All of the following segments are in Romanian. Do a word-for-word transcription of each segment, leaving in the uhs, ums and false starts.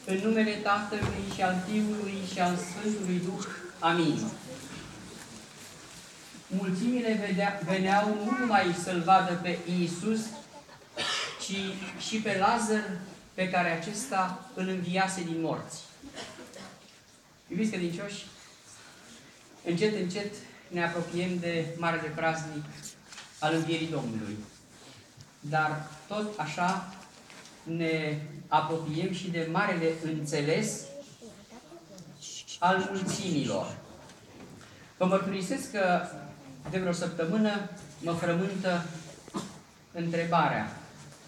În numele Tatălui și al Fiului și al Sfântului Duh. Amin. Mulțimile vedea, veneau nu numai să-L vadă pe Iisus, ci și pe Lazar, pe care acesta îl înviase din morți. Iubiți credincioși, încet, încet ne apropiem de marele praznic al Învierii Domnului. Dar tot așa ne apropiem și de marele înțeles al mulțimilor. Vă mărturisesc că de vreo săptămână mă frământă întrebarea: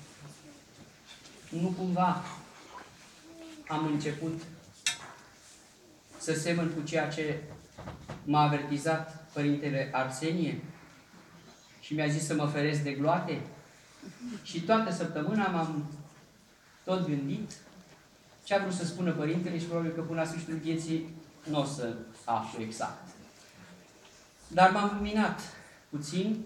nu cumva am început să semăn cu ceea ce m-a avertizat Părintele Arsenie și mi-a zis să mă feresc de gloate? Și toată săptămâna m-am tot gândit ce a vrut să spună Părintele și probabil că până la sfârșitul vieții nu o să aflu exact. Dar m-am luminat puțin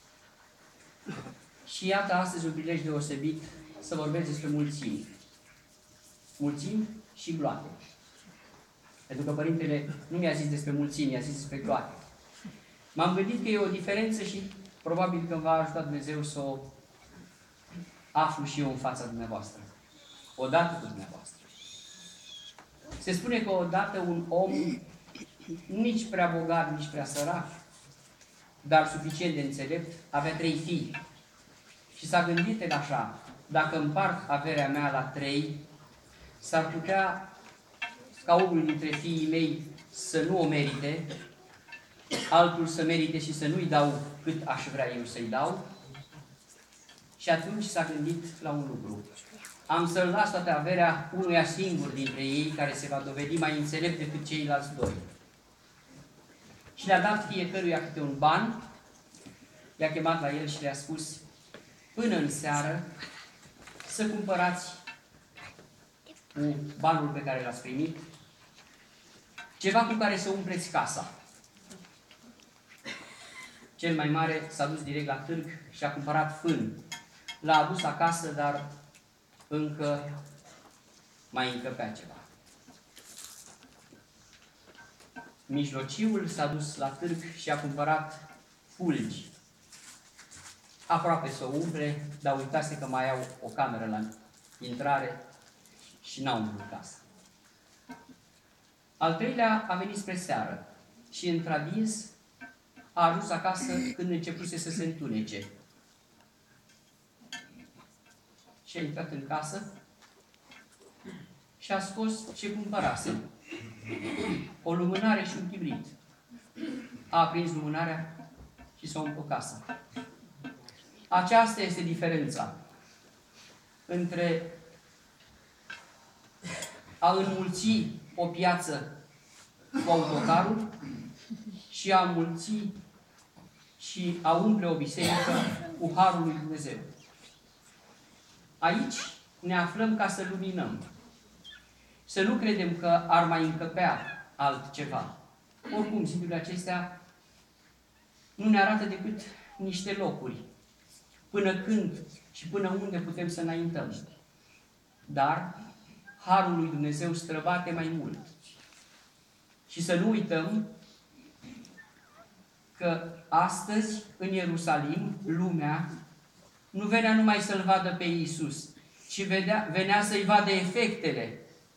și iată astăzi un prilej deosebit să vorbesc despre mulțimi. Mulțimi și gloate. Pentru că Părintele nu mi-a zis despre mulțimi, mi-a zis despre gloate. M-am gândit că e o diferență și probabil că va ajuta Dumnezeu să o aflu și eu în fața dumneavoastră. Odată cu dumneavoastră. Se spune că odată un om, nici prea bogat, nici prea sărac, dar suficient de înțelept, avea trei fii. Și s-a gândit el așa: dacă împart averea mea la trei, s-ar putea ca unul dintre fiii mei să nu o merite, altul să merite și să nu-i dau cât aș vrea eu să-i dau. Și atunci s-a gândit la un lucru: am să-l las toată averea unuia singur dintre ei, care se va dovedi mai înțelept decât ceilalți doi. Și le-a dat fiecăruia câte un ban, i-a chemat la el și le-a spus: până în seară să cumpărați cu banul pe care l-ați primit ceva cu care să umpleți casa. Cel mai mare s-a dus direct la târg și a cumpărat fân. L-a adus acasă, dar încă mai încăpea ceva. Mijlociul s-a dus la târg și a cumpărat fulgi. Aproape să o umple, dar uitase că mai au o cameră la intrare și n-au umplut casa. Al treilea a venit spre seară și, într-adins, a ajuns acasă când începuse să se întunece. Și a intrat în casă și a scos ce cumpărase: o lumânare și un chibrit. A aprins lumânarea și s-a umplut casa. Aceasta este diferența între a înmulți o piață cu autocarul și a înmulți și a umple o biserică cu harul lui Dumnezeu. Aici ne aflăm ca să luminăm. Să nu credem că ar mai încăpea altceva. Oricum, zidul acestea nu ne arată decât niște locuri. Până când și până unde putem să înaintăm. Dar harul lui Dumnezeu străbate mai mult. Și să nu uităm că astăzi, în Ierusalim, lumea nu venea numai să-L vadă pe Iisus, ci vedea, venea să-i vadă efectele.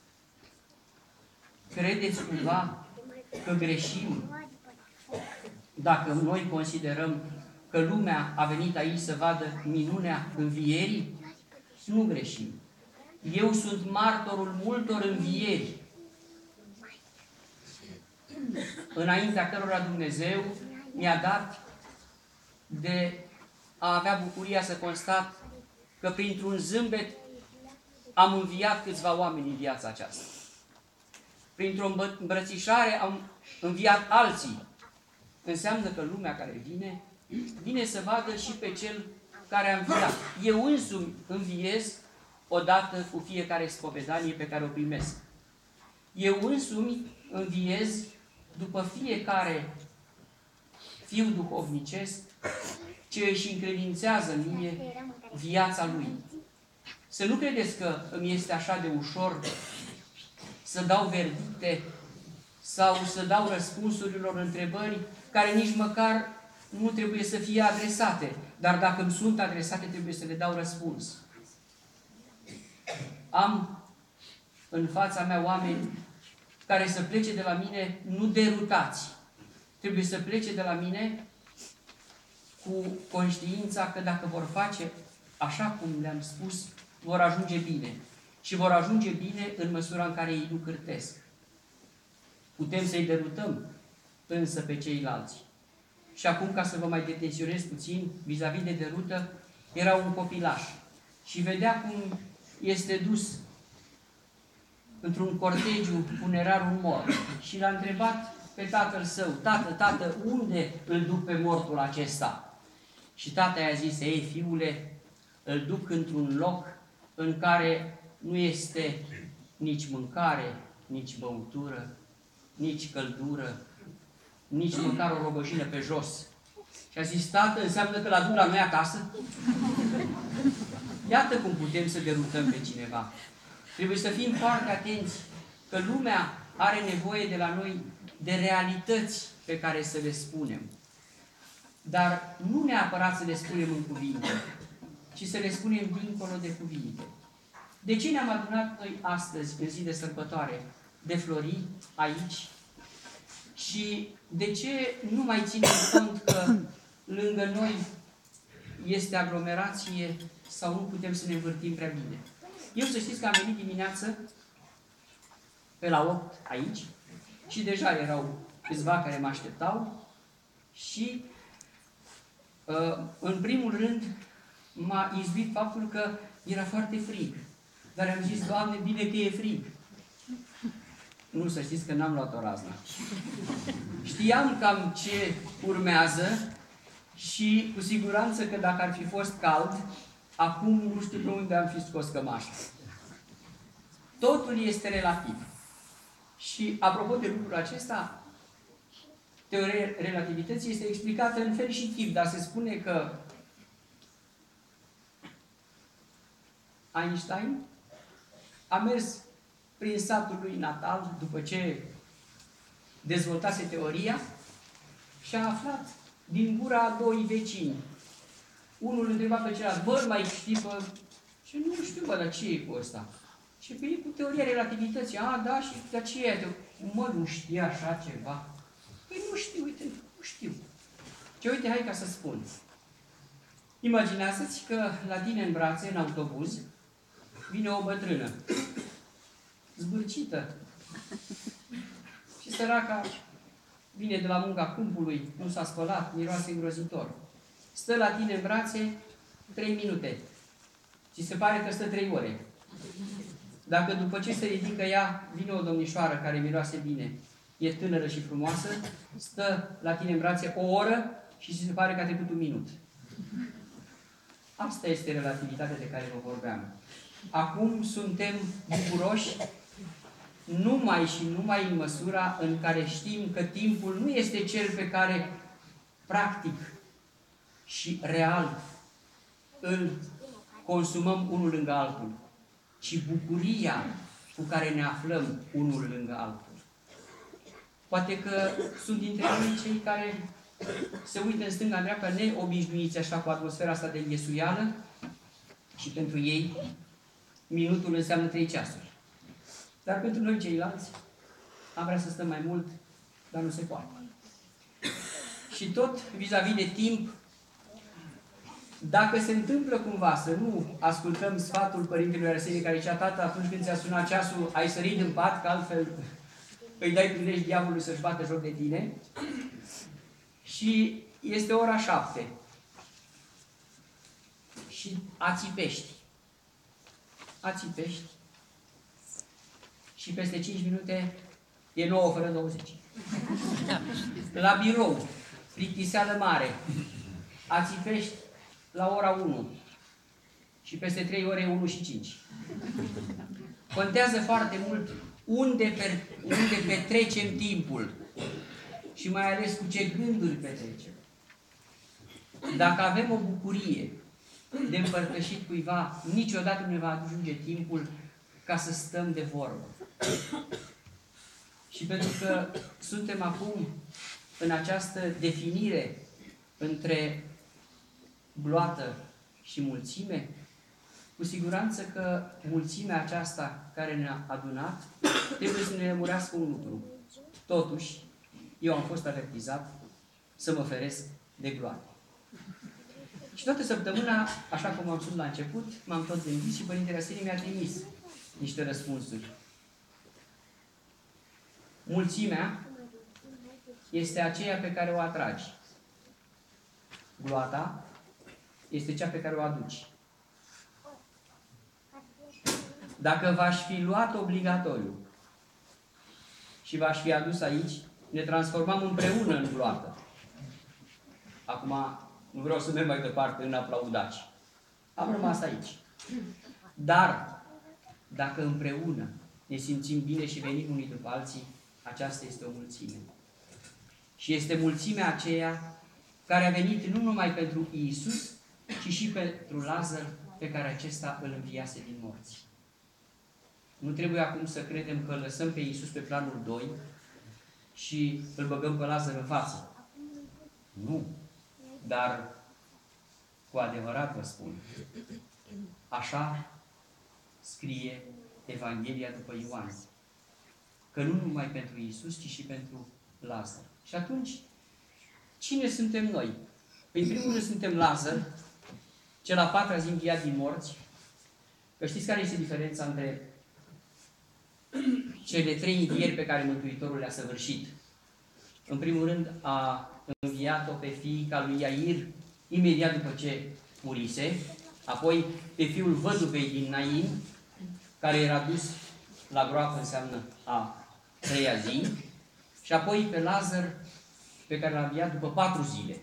Credeți cumva că greșim dacă noi considerăm că lumea a venit aici să vadă minunea învierii? Nu greșim. Eu sunt martorul multor învieri, înaintea cărora Dumnezeu mi-a dat de a avea bucuria să constat că printr-un zâmbet am înviat câțiva oameni în viața aceasta. Printr-o îmbrățișare am înviat alții. Înseamnă că lumea care vine, vine să vadă și pe cel care a înviat. Eu însumi înviez odată cu fiecare spovedanie pe care o primesc. Eu însumi înviez după fiecare fiu duhovnicesc ce își încredințează mie viața lui. Să nu credeți că îmi este așa de ușor să dau verdicte sau să dau răspunsurilor întrebări care nici măcar nu trebuie să fie adresate, dar dacă îmi sunt adresate, trebuie să le dau răspuns. Am în fața mea oameni care să plece de la mine nu derutați. Trebuie să plece de la mine cu conștiința că dacă vor face așa cum le-am spus, vor ajunge bine. Și vor ajunge bine în măsura în care ei nu cârtesc. Putem să-i derutăm însă pe ceilalți. Și acum, ca să vă mai detenționez puțin, vis-a-vis de derută, era un copilaș și vedea cum este dus într-un cortegiu funerar un mort. Și l-a întrebat pe tatăl său: tată, tată, unde îl duc pe mortul acesta? Și tata i-a zis: ei, fiule, îl duc într-un loc în care nu este nici mâncare, nici băutură, nici căldură, nici măcar o rogojină pe jos. Și a zis: tată, înseamnă că l-a duc la noi acasă? Iată cum putem să derutăm pe cineva. Trebuie să fim foarte atenți că lumea are nevoie de la noi de realități pe care să le spunem. Dar nu neapărat să le spunem în cuvinte, ci să le spunem dincolo de cuvinte. De ce ne-am adunat noi astăzi, în zi de sărbătoare, de Flori, aici? Și de ce nu mai ținem cont că lângă noi este aglomerație sau nu putem să ne învârtim prea bine? Eu să știți că am venit dimineață pe la opt aici și deja erau câțiva care mă așteptau și uh, în primul rând m-a izbit faptul că era foarte frig. Dar am zis: Doamne, bine că e frig. Nu, să știți că n-am luat o razna. Știam cam ce urmează și cu siguranță că dacă ar fi fost cald, acum nu știu pe unde am fi scos cămașa. Totul este relativ. Și apropo de lucrul acesta, teoria relativității este explicată în fel și chip, dar se spune că Einstein a mers prin satul lui natal după ce dezvoltase teoria și a aflat din gura a doi vecini. Unul îl întreba pe celălalt: bă, mai știi, bă? Și nu știu, bă, dar ce e cu ăsta? Și că e cu teoria relativității. A, da, și dar ce e? Mă, nu știi așa ceva? Păi nu știu, uite, nu știu. Ce, uite, hai ca să spun. Imaginează-ți că la tine în brațe, în autobuz, vine o bătrână, zbârcită. Și săraca vine de la munca câmpului, nu s-a spălat, miroase îngrozitor. Stă la tine în brațe trei minute. Ți se pare că stă trei ore. Dacă după ce se ridică ea, vine o domnișoară care miroase bine, e tânără și frumoasă, stă la tine în brațe o oră și ți se pare că a trecut un minut. Asta este relativitatea de care vă vorbeam. Acum suntem bucuroși numai și numai în măsura în care știm că timpul nu este cel pe care practic și real îl consumăm unul lângă altul, ci bucuria cu care ne aflăm unul lângă altul. Poate că sunt dintre noi cei care se uită în stânga, în dreapta, neobișnuiți așa cu atmosfera asta de înghesuială și pentru ei minutul înseamnă trei ceasuri. Dar pentru noi ceilalți am vrea să stăm mai mult, dar nu se poate. Și tot vis-a-vis de timp, dacă se întâmplă cumva să nu ascultăm sfatul Părintelui Arsenie care zicea: tată, atunci când ți-a sunat ceasul, ai sărit în pat, că altfel îi dai prilej diavolului să-și bată joc de tine. Și este ora șapte. Și ațipești. Ațipești. Și peste cinci minute e nouă fără douăzeci. La birou, plictiseală mare, ațipești la ora unu. Și peste trei ore e unu și cinci. Contează foarte mult unde, per, unde petrecem timpul. Și mai ales cu ce gânduri petrecem. Dacă avem o bucurie de împărtășit cuiva, niciodată nu ne va ajunge timpul ca să stăm de vorbă. Și pentru că suntem acum în această definire între gloată și mulțime, cu siguranță că mulțimea aceasta care ne-a adunat trebuie să ne lămurească un lucru. Totuși, eu am fost avertizat să mă feresc de gloate. Și toată săptămâna, așa cum am spus la început, m-am tot gândit și Părintele Arsenie mi-a trimis niște răspunsuri. Mulțimea este aceea pe care o atragi. Gloata este cea pe care o aduci. Dacă v-aș fi luat obligatoriu și v-aș fi adus aici, ne transformam împreună în gloată. Acum, nu vreau să merg mai departe în aplaudaci. Am rămas aici. Dar, dacă împreună ne simțim bine și venim unii după alții, aceasta este o mulțime. Și este mulțimea aceea care a venit nu numai pentru Iisus, ci și pentru Lazar, pe care acesta îl înviase din morți. Nu trebuie acum să credem că îl lăsăm pe Iisus pe planul doi și îl băgăm pe Lazar în față. Nu. Dar, cu adevărat vă spun, așa scrie Evanghelia după Ioan. Că nu numai pentru Iisus, ci și pentru Lazar. Și atunci, cine suntem noi? În primul rând suntem Lazar, cel a patra zi înviat din morți. Că știți care este diferența între cele trei învieri pe care Mântuitorul le-a săvârșit? În primul rând a înviat-o pe fiica lui Iair imediat după ce murise, apoi pe fiul văduvei din Nain, care era dus la groapă, înseamnă a treia zi, și apoi pe Lazar, pe care l-a înviat după patru zile.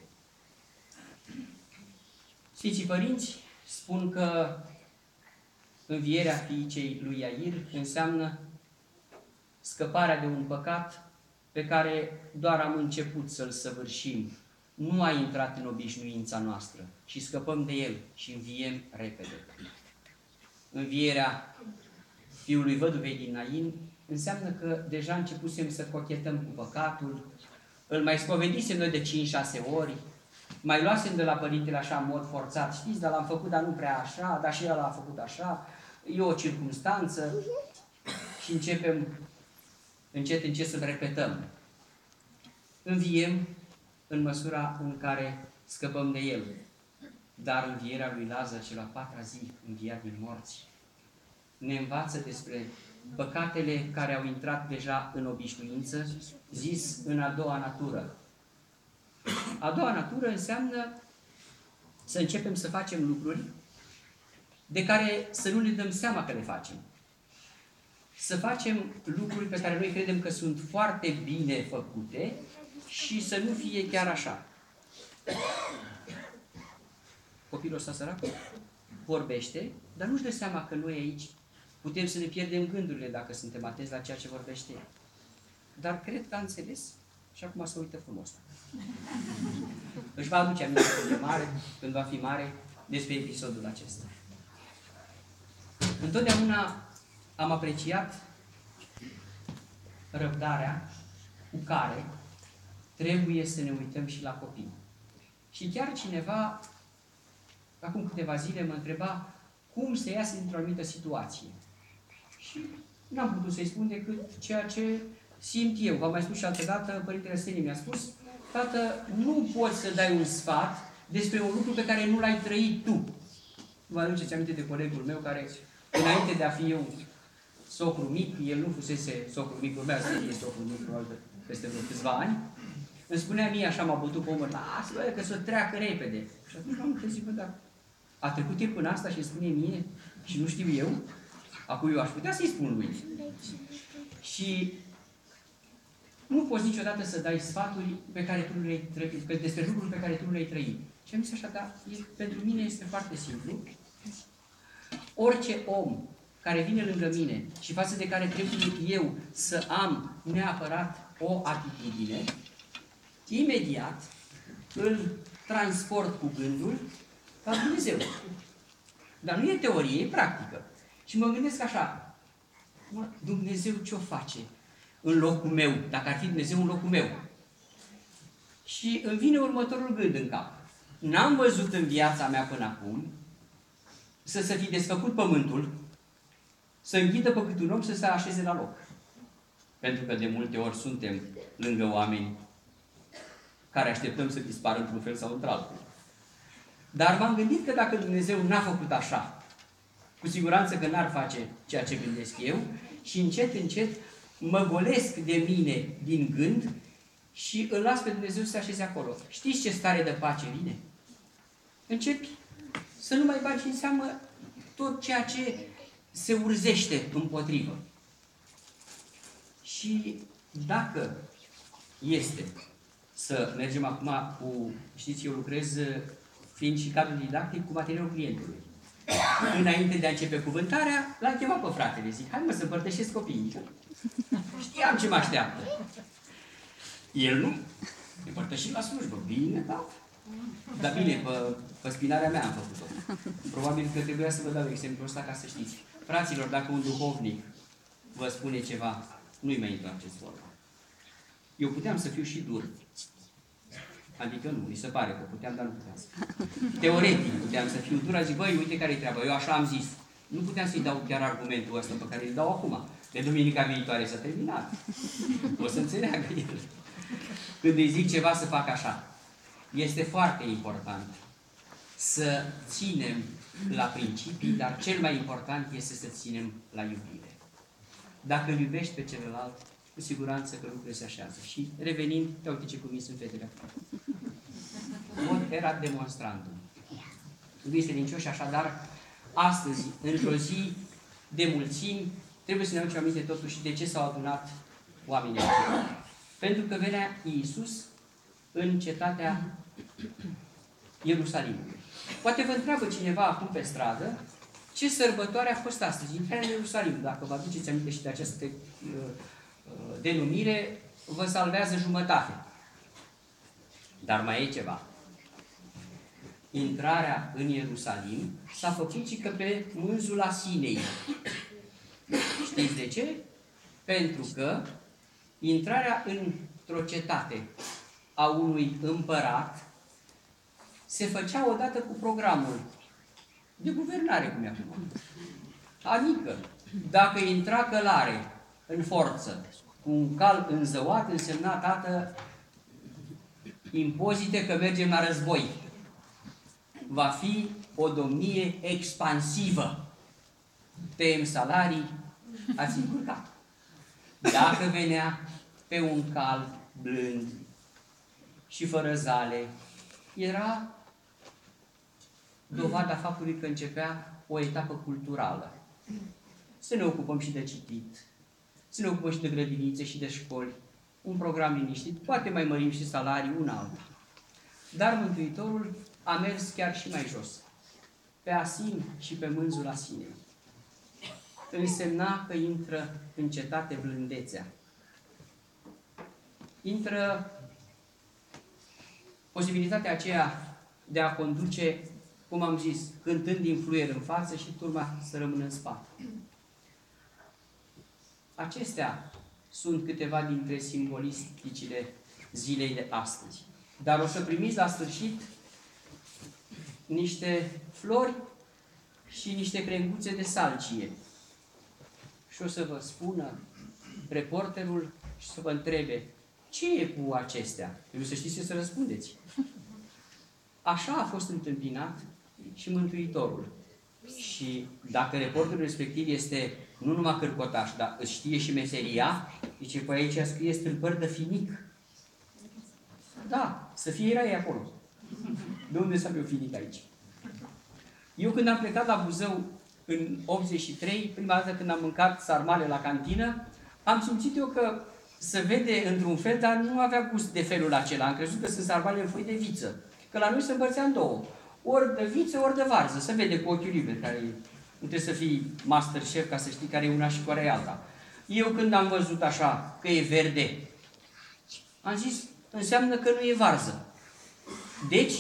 Sfinții Părinți spun că învierea fiicei lui Iair înseamnă scăparea de un păcat pe care doar am început să-l săvârșim. Nu a intrat în obișnuința noastră și scăpăm de el și înviem repede. Învierea fiului văduvei din Nain înseamnă că deja începusem să cochetăm cu păcatul, îl mai spovedisem noi de cinci șase ori, mai luasem de la părintele așa în mod forțat, știți, dar l-am făcut, dar nu prea așa, dar și el l-a făcut așa, e o circumstanță și începem încet, încet să-l repetăm. Înviem în măsura în care scăpăm de el. Dar învierea lui Lazar, cel a patra zi, înviat din morți, ne învață despre păcatele care au intrat deja în obișnuință, zis în a doua natură. A doua natură înseamnă să începem să facem lucruri de care să nu ne dăm seama că le facem. Să facem lucruri pe care noi credem că sunt foarte bine făcute și să nu fie chiar așa. Copilul ăsta sărac vorbește, dar nu-și dă seama că noi aici putem să ne pierdem gândurile dacă suntem atenți la ceea ce vorbește el. Dar cred că a înțeles și acum se uită frumos. Își va aduce aminte când e mare, când va fi mare, despre episodul acesta. Întotdeauna am apreciat răbdarea cu care trebuie să ne uităm și la copii. Și chiar cineva, acum câteva zile, mă întreba cum să iasă dintr-o anumită situație. Și n-am putut să-i spun decât ceea ce simt eu. V-am mai spus și altă dată, Părintele Arsenie mi-a spus: tată, nu poți să dai un sfat despre un lucru pe care nu l-ai trăit tu. Vă aduceți aminte de colegul meu care, înainte de a fi eu socru mic, el nu fusese socru mic, urmează să fie socru mic, probabil peste vreo câțiva ani, îmi spunea mie, așa m-a bătut pe umăr, lasă, bă, că să treacă repede. Și atunci m-am gândit, bă, dar a trecut el până asta și îmi spune mie și nu știu eu? Acum eu aș putea să-i spun lui. Și nu poți niciodată să dai sfaturi pe care tu nu le-ai trăit, despre lucruri pe care tu nu le-ai trăit. Și am zis așa, dar e, pentru mine este foarte simplu. Orice om care vine lângă mine și față de care trebuie eu să am neapărat o atitudine, imediat îl transport cu gândul la Dumnezeu. Dar nu e teorie, e practică. Și mă gândesc așa, Acum, Dumnezeu ce-o face în locul meu, dacă ar fi Dumnezeu în locul meu? Și îmi vine următorul gând în cap. N-am văzut în viața mea până acum să se fi desfăcut pământul, să înghidă pe cât un om să se așeze la loc. Pentru că de multe ori suntem lângă oameni care așteptăm să dispară într-un fel sau într-altul. Dar m-am gândit că dacă Dumnezeu n-a făcut așa, cu siguranță că n-ar face ceea ce gândesc eu și încet, încet mă golesc de mine din gând și îl las pe Dumnezeu să se așeze acolo. Știți ce stare de pace vine? Începi să nu mai bagi în seamă tot ceea ce se urzește împotrivă. Și dacă este să mergem acum cu, știți, eu lucrez fiind și cadru didactic cu materialul clientului. Înainte de a începe cuvântarea, l-am chemat pe fratele, zic, hai mă să împărtășesc copiii. Știam ce mă așteaptă. El nu. Împărtășit la slujbă. Bine, da. Dar bine, pe, pe spinarea mea am făcut-o. Probabil că trebuia să vă dau exemplul ăsta ca să știți. Fraților, dacă un duhovnic vă spune ceva, nu-i mai întoarceți vorba. Eu puteam să fiu și dur. Adică nu, mi se pare că puteam, dar nu puteam să fiu. Teoretic puteam să fiu dur, zic, băi, uite care-i treaba, eu așa am zis. Nu puteam să-i dau chiar argumentul ăsta pe care îl dau acum. De duminica viitoare s-a terminat. O să înțeleagă el. Când îi zic ceva să fac așa. Este foarte important să ținem la principii, dar cel mai important este să ținem la iubire. Dacă îl iubești pe celălalt, cu siguranță că lucrurile se așează. Și revenind, te uite ce cuvinte sunt fetele acolo. Vot era demonstrandum. Iubiți credincioși, așadar, astăzi, într-o zi de mulțimi, trebuie să ne aducem aminte totuși de ce s-au adunat oamenii aceia. Pentru că venea Iisus în cetatea Ierusalimului. Poate vă întreabă cineva acum pe stradă ce sărbătoare a fost astăzi, intrarea în Ierusalim. Dacă vă aduceți aminte și de această uh, denumire, vă salvează jumătate. Dar mai e ceva. Intrarea în Ierusalim s-a făcut și că pe mânzula Sinei. Știți de ce? Pentru că intrarea într-o cetate a unui împărat se făcea odată cu programul de guvernare, cum e acum. Adică, dacă intra călare în forță, cu un cal înzăuat, însemna, tată, impozite că mergem la război. Va fi o domnie expansivă. Tăiem salarii, ați încurcat. Dacă venea pe un cal blând și fără zale, era dovada faptului că începea o etapă culturală. Să ne ocupăm și de citit, să ne ocupăm și de grădinițe și de școli, un program liniștit, poate mai mărim și salarii, una alta. Dar Mântuitorul a mers chiar și mai jos, pe Asin și pe mânzul Sinei. Însemna că intră în cetate blândețea. Intră posibilitatea aceea de a conduce, cum am zis, cântând din fluier în față și turma să rămână în spate. Acestea sunt câteva dintre simbolisticile zilei de astăzi. Dar o să primiți la sfârșit niște flori și niște crenguțe de salcie. Și o să vă spună reporterul și să vă întrebe, ce e cu acestea? Trebuie să știți ce să răspundeți. Așa a fost întâmpinat și Mântuitorul. Și dacă reporterul respectiv este nu numai cârcotaș, dar îți știe și meseria, zice, păi aici scrie stâlpări de finic. Da, să fie erai acolo. De unde să am eu finic aici? Eu când am plecat la Buzău în optzeci și trei, prima dată când am mâncat sarmale la cantină, am simțit eu că se vede într-un fel, dar nu avea gust de felul acela. Am crezut că sunt sarmale în foi de viță. Că la noi se împărțea în două. Ori de viță, ori de varză. Se vede cu ochiul liber, care nu trebuie să fii master chef ca să știi care e una și care e alta. Eu când am văzut așa că e verde, am zis, înseamnă că nu e varză. Deci,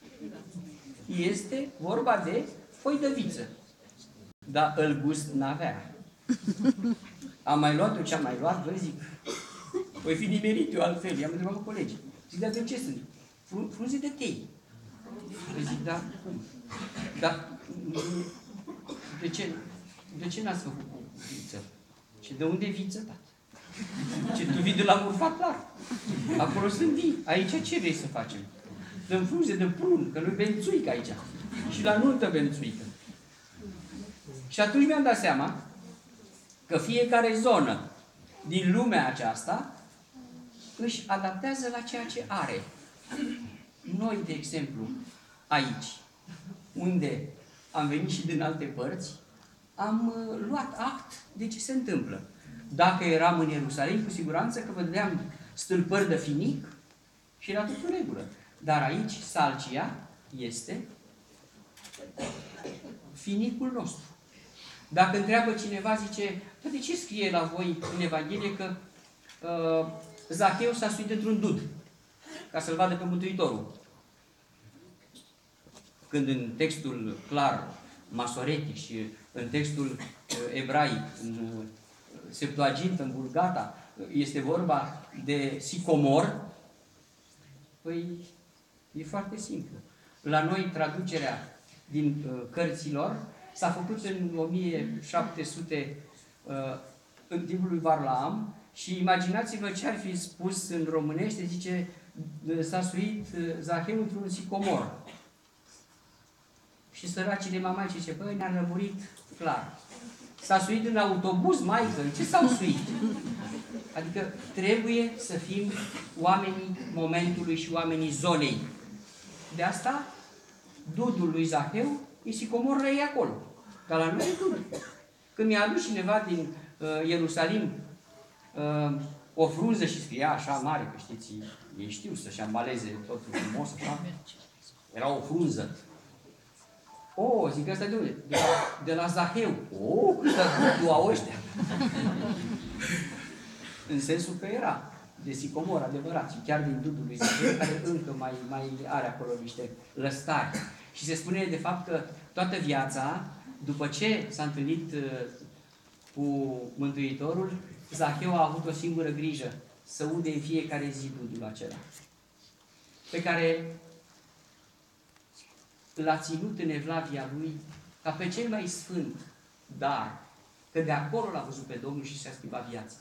este vorba de foi de viță. Dar îl gust n-avea. Am mai luat eu ce am mai luat, vă zic. Voi fi nimerit eu altfel. I-am întrebat cu colegii. Zic, dar de ce sunt? Frunze de tei. Vă zic, da, cum? Dar, de ce, de ce n-ați făcut cu viță? Și de unde e viță, tată? Ce, tu vii de la Murfatlar. Acolo sunt vii. Aici ce vrei să facem? Dăm frunze de prun, că nu-i bențuică aici. Și la nuntă bențuică. Și atunci mi-am dat seama că fiecare zonă din lumea aceasta își adaptează la ceea ce are. Noi, de exemplu, aici, unde am venit și din alte părți, am luat act de ce se întâmplă. Dacă eram în Ierusalim, cu siguranță că vedeam stâlpări de finic și era tot în regulă. Dar aici, Salcia este finicul nostru. Dacă întreabă cineva, zice, de ce scrie la voi în Evanghelie că uh, Zacheu s-a suit într-un dud ca să-l vadă pe Mântuitorul? Când în textul clar, masoretic și în textul uh, ebraic, în uh, Septuagintă, în Vulgata, este vorba de sicomor, păi e foarte simplu. La noi traducerea din uh, cărților s-a făcut în o mie șapte sute uh, în timpul lui Varlaam și imaginați-vă ce ar fi spus în românește, zice, s-a suit uh, Zacheu într-un sicomor. Și săracii de mamaici zice, păi ne-a lămurit clar. S-a suit în autobuz, maică, în ce s-au suit? Adică trebuie să fim oamenii momentului și oamenii zonei. De asta, dudul lui Zacheu e sicomor răi acolo. Dar la noi e dud. Când mi-a adus cineva din uh, Ierusalim uh, o frunză și scria așa mare, că știți, ei știu să-și ambaleze totul frumos, așa, era o frunză. O, zic, asta de unde? De la, de la Zaheu. O, câtă dudul au ăștia. În sensul că era de sicomor, adevărat. Și chiar din dudul lui Zaheu, care încă mai, mai are acolo niște lăstari. Și se spune, de fapt, că toată viața, după ce s-a întâlnit uh, cu Mântuitorul, Zaheu a avut o singură grijă, să ude în fiecare zi dudul acela, pe care l-a ținut în evlavia lui ca pe cel mai sfânt dar, că de acolo l-a văzut pe Domnul și și-a schimbat viața.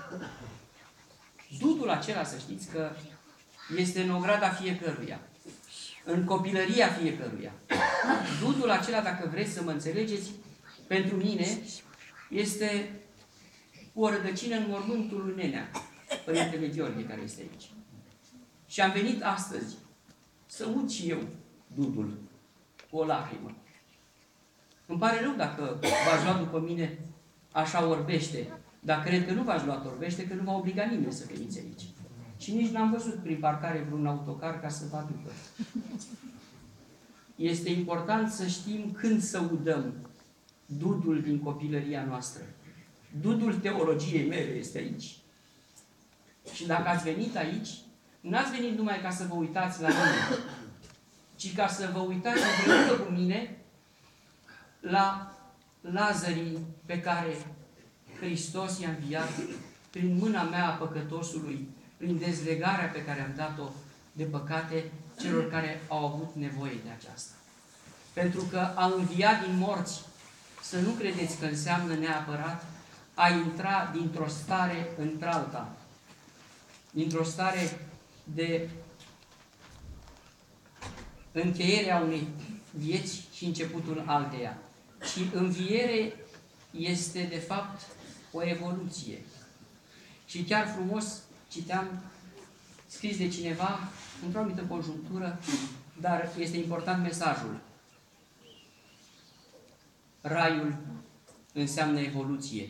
Dudul acela, să știți că este în ograda fiecăruia, în copilăria fiecăruia. Dudul acela, dacă vreți să mă înțelegeți, pentru mine este o rădăcină în mormântul lui Nenea, Părintele Gheorghe, care este aici. Și am venit astăzi să ud și eu dudul cu o lacrimă. Îmi pare rău dacă v-aș lua după mine așa orbește, dar cred că nu v-aș lua orbește, că nu v-a obligat nimeni să veniți aici. Și nici n-am văzut prin parcare vreun autocar ca să vă aducă. Este important să știm când să udăm dudul din copilăria noastră. Dudul teologiei mele este aici. Și dacă ați venit aici, n-ați venit numai ca să vă uitați la mine, ci ca să vă uitați împreună cu mine la Lazarii pe care Hristos i-a înviat prin mâna mea a păcătosului, prin dezlegarea pe care am dat-o de păcate celor care au avut nevoie de aceasta. Pentru că a învia din morți, să nu credeți că înseamnă neapărat a intra dintr-o stare într-alta, dintr-o stare de încheierea unei vieți și începutul alteia. Și înviere este, de fapt, o evoluție. Și chiar frumos citeam scris de cineva într-o anumită conjunctură, dar este important mesajul. Raiul înseamnă evoluție.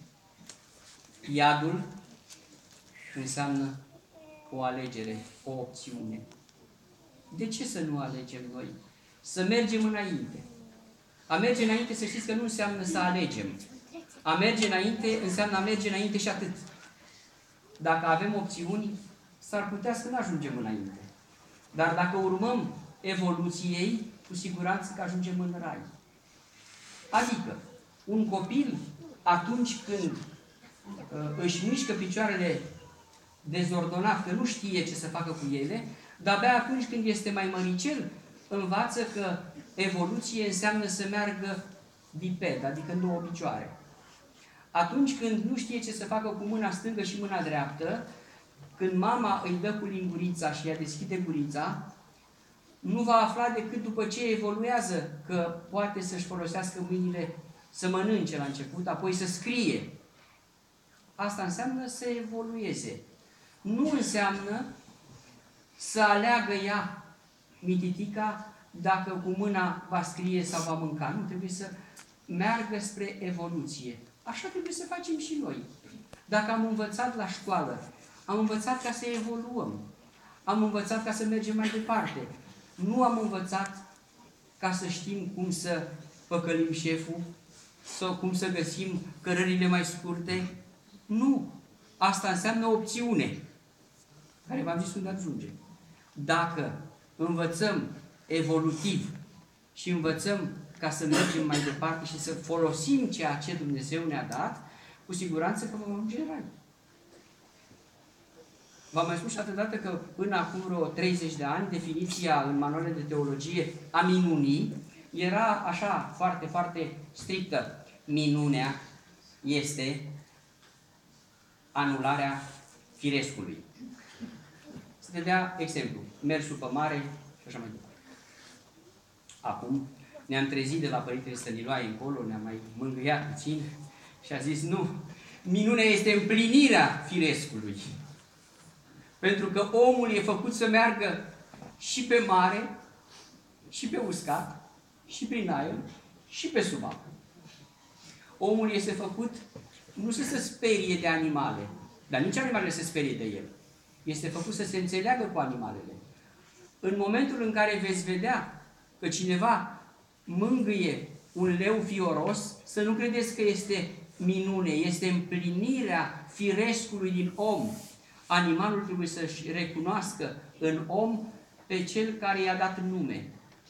Iadul înseamnă o alegere, o opțiune. De ce să nu alegem noi? Să mergem înainte. A merge înainte, să știți că nu înseamnă să alegem. A merge înainte înseamnă a merge înainte și atât. Dacă avem opțiuni, s-ar putea să nu ajungem înainte. Dar dacă urmăm evoluției, cu siguranță că ajungem în rai. Adică, un copil, atunci când își mișcă picioarele dezordonat, că nu știe ce să facă cu ele, dar abia atunci când este mai măricel, învață că evoluție înseamnă să meargă biped, adică în două picioare. Atunci când nu știe ce să facă cu mâna stângă și mâna dreaptă, când mama îi dă cu lingurița și ea deschide gurița, nu va afla decât după ce evoluează că poate să-și folosească mâinile să mănânce la început, apoi să scrie. Asta înseamnă să evolueze. Nu înseamnă să aleagă ea, mititica, dacă cu mâna va scrie sau va mânca. Nu, trebuie să meargă spre evoluție. Așa trebuie să facem și noi. Dacă am învățat la școală, am învățat ca să evoluăm. Am învățat ca să mergem mai departe. Nu am învățat ca să știm cum să păcălim șeful sau cum să găsim cărările mai scurte. Nu. Asta înseamnă opțiune, care v-am zis unde ajunge. Dacă învățăm evolutiv și învățăm ca să mergem mai departe și să folosim ceea ce Dumnezeu ne-a dat, cu siguranță că vom ajunge în rai. V-am mai spus și atât dată că până acum vreo treizeci de ani, definiția în manualele de teologie a minunii era așa, foarte, foarte strictă. Minunea este anularea firescului. Să te dea exemplu. Mersul pe mare și așa mai departe. Acum ne-am trezit de la Părintele Stăniloae încolo, ne-am mai mângâiat puțin și a zis, nu, minunea este împlinirea firescului. Pentru că omul e făcut să meargă și pe mare, și pe uscat, și prin aer, și pe sub apă. Omul este făcut nu să se sperie de animale, dar nici animalele se sperie de el. Este făcut să se înțeleagă cu animalele. În momentul în care veți vedea că cineva mângâie un leu fioros, să nu credeți că este minune, este împlinirea firescului din om. Animalul trebuie să-și recunoască în om pe cel care i-a dat nume.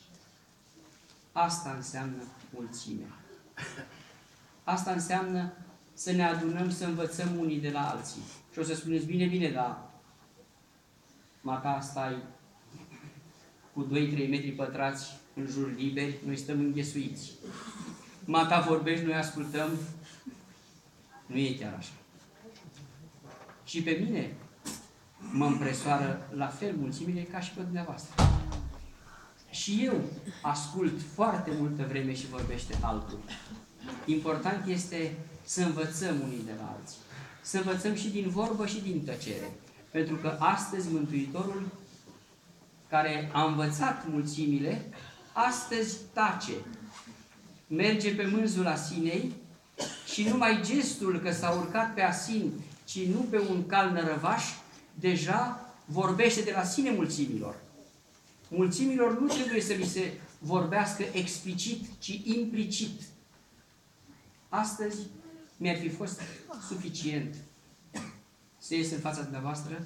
Asta înseamnă mulțimea. Asta înseamnă să ne adunăm, să învățăm unii de la alții. Și o să spuneți, bine, bine, dar mata stai cu doi trei metri pătrați în jur liberi, noi stăm înghesuiți. Mata vorbești, noi ascultăm. Nu e chiar așa. Și pe mine mă împresoară la fel mulțimile ca și pe dumneavoastră. Și eu ascult foarte multă vreme și vorbește altul. Important este să învățăm unii de la alții. Să învățăm și din vorbă și din tăcere. Pentru că astăzi Mântuitorul, care a învățat mulțimile, astăzi tace. Merge pe mânzul asinei și numai gestul că s-a urcat pe asin, ci nu pe un cal nărăvaș, deja vorbește de la sine mulțimilor. Mulțimilor nu trebuie să li se vorbească explicit, ci implicit. Astăzi mi-ar fi fost suficient să ies în fața dumneavoastră,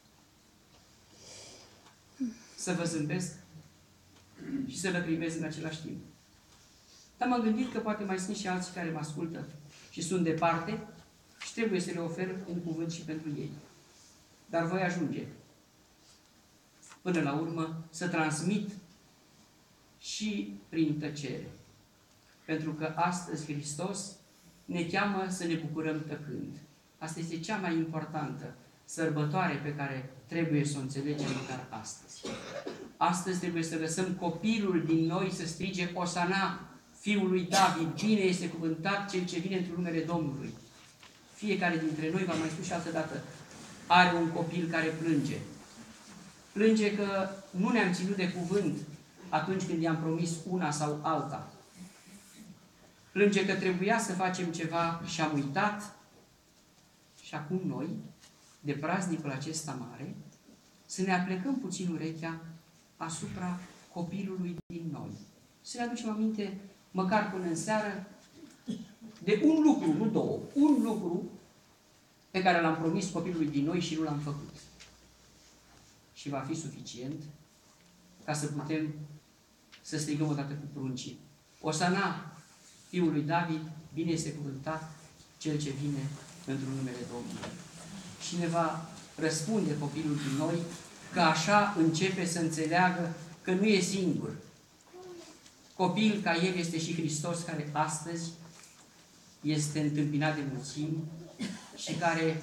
să vă zâmbesc și să lăcrimez în același timp. Dar m-am gândit că poate mai sunt și alții care mă ascultă și sunt departe și trebuie să le ofer un cuvânt și pentru ei. Dar voi ajunge până la urmă să transmit și prin tăcere. Pentru că astăzi Hristos ne cheamă să ne bucurăm tăcând. Asta este cea mai importantă sărbătoare pe care trebuie să o înțelegem măcar astăzi. Astăzi trebuie să lăsăm copilul din noi să strige Osana, Fiul lui David, bine este cuvântat cel ce vine într-un numele Domnului. Fiecare dintre noi, v-am mai spus și altă dată, are un copil care plânge. Plânge că nu ne-am ținut de cuvânt atunci când i-am promis una sau alta. Plânge că trebuia să facem ceva și am uitat. Și acum noi, de praznicul acesta mare, să ne aplecăm puțin urechea asupra copilului din noi. Să ne aducem aminte, măcar până în seară, de un lucru, nu două, un lucru pe care l-am promis copilului din noi și nu l-am făcut. Și va fi suficient ca să putem să strigăm odată cu pruncii. Osana, Fiul lui David, bine este cuvântat cel ce vine într-un numele Domnului. Și ne va răspunde copilul din noi că așa începe să înțeleagă că nu e singur. Copil ca el este și Hristos, care astăzi este întâmpinat de mulțimi și care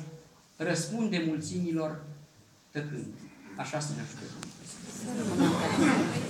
răspunde mulțimilor tăcând. Așa să ne ajute Dumnezeu.